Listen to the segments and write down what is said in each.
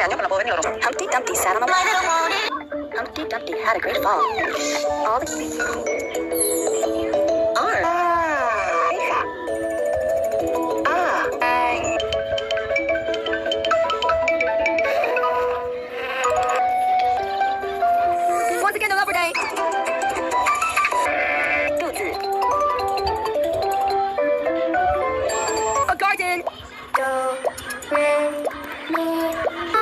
Humpty Dumpty sat on a... Humpty Dumpty had a great fall. All the... Once again, another day. A garden. Do, re, mi.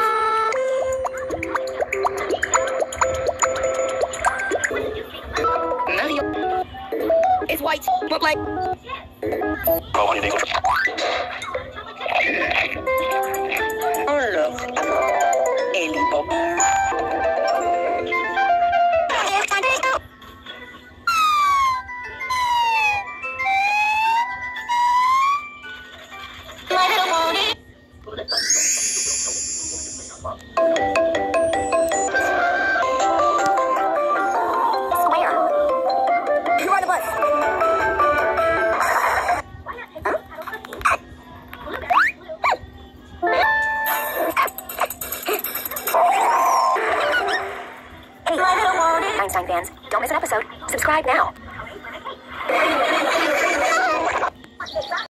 It's white, but like. Oh look, ybab. Square. You ride the bus. Hey, Einstein fans, don't miss an episode. Subscribe now.